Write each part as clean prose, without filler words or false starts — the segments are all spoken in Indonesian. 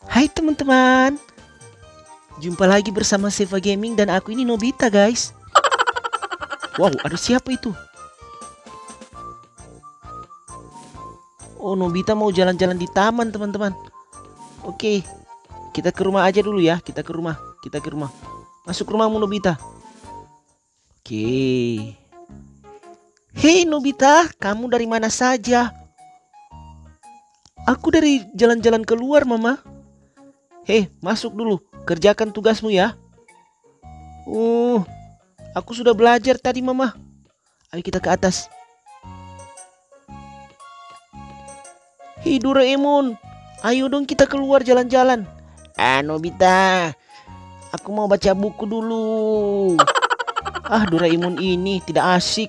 Hai teman-teman, jumpa lagi bersama Seva Gaming dan aku ini Nobita guys. Wow, ada siapa itu? Oh, Nobita mau jalan-jalan di taman teman-teman. Oke, kita ke rumah aja dulu ya. Kita ke rumah. Masuk rumahmu Nobita. Oke. Hei Nobita, kamu dari mana saja? Aku dari jalan-jalan keluar mama. Hei, masuk dulu, kerjakan tugasmu ya. Aku sudah belajar tadi mama. Ayo kita ke atas. Hei Doraemon, ayo dong kita keluar jalan-jalan. Nobita, aku mau baca buku dulu. Doraemon ini tidak asik.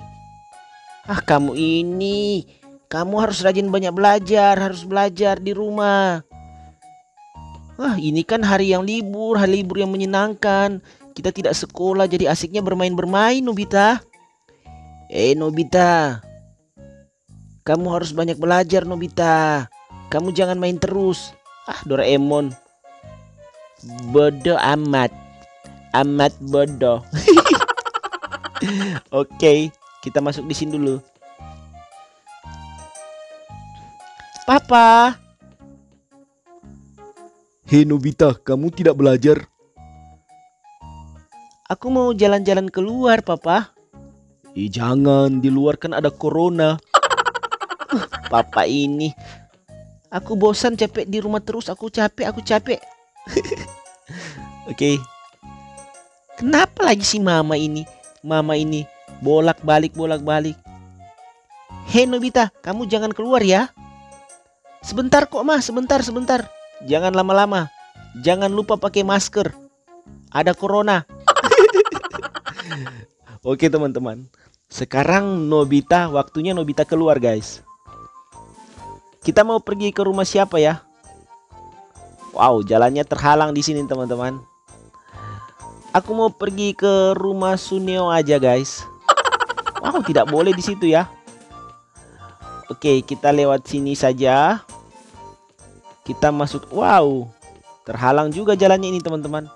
Kamu harus rajin banyak belajar, harus belajar di rumah. Ini kan hari libur yang menyenangkan. Kita tidak sekolah jadi asiknya bermain-bermain Nobita. Nobita, kamu harus banyak belajar Nobita. Kamu jangan main terus. Doraemon, bodoh amat. Amat bodoh. Oke, kita masuk di sini dulu. Papa. Hei Nobita, kamu tidak belajar? Aku mau jalan-jalan keluar, Papa. Jangan, di luar kan ada corona. Papa ini. Aku bosan capek di rumah terus, aku capek. Oke. Kenapa lagi si Mama ini? Bolak-balik. Hei Nobita, kamu jangan keluar ya. Sebentar kok, Ma, sebentar. Jangan lama-lama. Jangan lupa pakai masker. Ada corona. Oke teman-teman. Sekarang waktunya Nobita keluar guys. Kita mau pergi ke rumah siapa ya? Wow, jalannya terhalang di sini teman-teman. Aku mau pergi ke rumah Suneo aja guys. Wow, tidak boleh di situ ya. Oke, kita lewat sini saja. Kita masuk. Wow, terhalang juga jalannya ini teman-teman.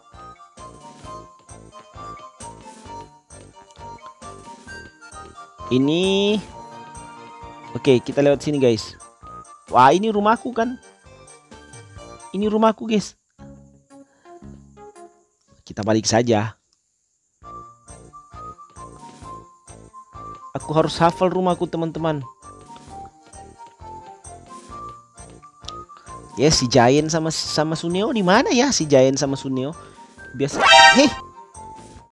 Ini. Oke, kita lewat sini guys. Wah, ini rumahku kan. Ini rumahku guys. Kita balik saja. Aku harus hafal rumahku teman-teman. Ya, si Giant sama Suneo di mana ya? Si Giant sama Suneo. Biasa. Hei,